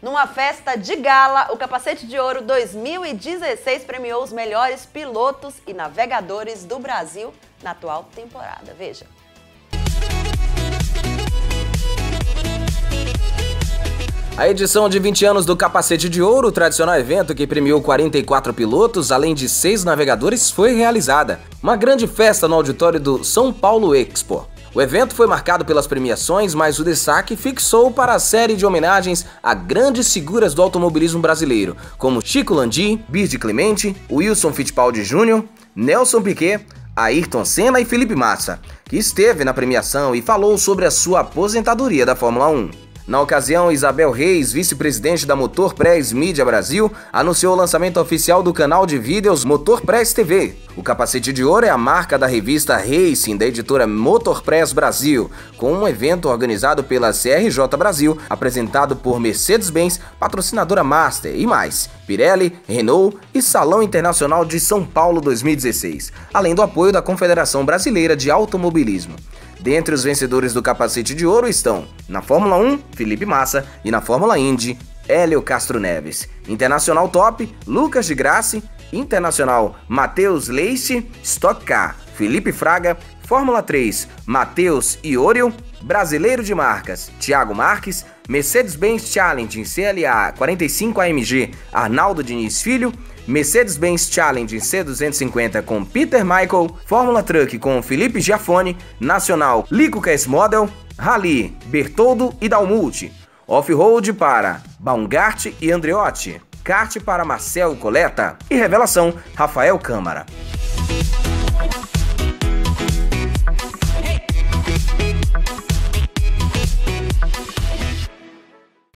Numa festa de gala, o Capacete de Ouro 2016 premiou os melhores pilotos e navegadores do Brasil na atual temporada. Veja. A edição de 20 anos do Capacete de Ouro, o tradicional evento que premiou 44 pilotos, além de 6 navegadores, foi realizada. Uma grande festa no auditório do São Paulo Expo. O evento foi marcado pelas premiações, mas o destaque fixou para a série de homenagens a grandes figuras do automobilismo brasileiro, como Chico Landi, Bird Clemente, Wilson Fittipaldi Jr., Nelson Piquet, Ayrton Senna e Felipe Massa, que esteve na premiação e falou sobre a sua aposentadoria da Fórmula 1. Na ocasião, Isabel Reis, vice-presidente da Motor Press Mídia Brasil, anunciou o lançamento oficial do canal de vídeos Motor Press TV. O Capacete de Ouro é a marca da revista Racing da editora Motor Press Brasil, com um evento organizado pela CRJ Brasil, apresentado por Mercedes-Benz, patrocinadora Master e mais, Pirelli, Renault e Salão Internacional de São Paulo 2016, além do apoio da Confederação Brasileira de Automobilismo. Dentre os vencedores do Capacete de Ouro estão, na Fórmula 1, Felipe Massa e na Fórmula Indy, Hélio Castro Neves. Internacional Top, Lucas de Grassi. Internacional, Matheus Leite. Stock Car, Felipe Fraga. Fórmula 3, Matheus Iorio. Brasileiro de Marcas, Thiago Marques. Mercedes-Benz Challenge CLA 45 AMG, Arnaldo Diniz Filho. Mercedes-Benz Challenge C250 com Peter Michael, Fórmula Truck com Felipe Giafone, Nacional Lico KS Model, Rally Bertoldo e Dalmulti, Off-Road para Baumgart e Andreotti, Kart para Marcel Coletta e Revelação Rafael Câmara.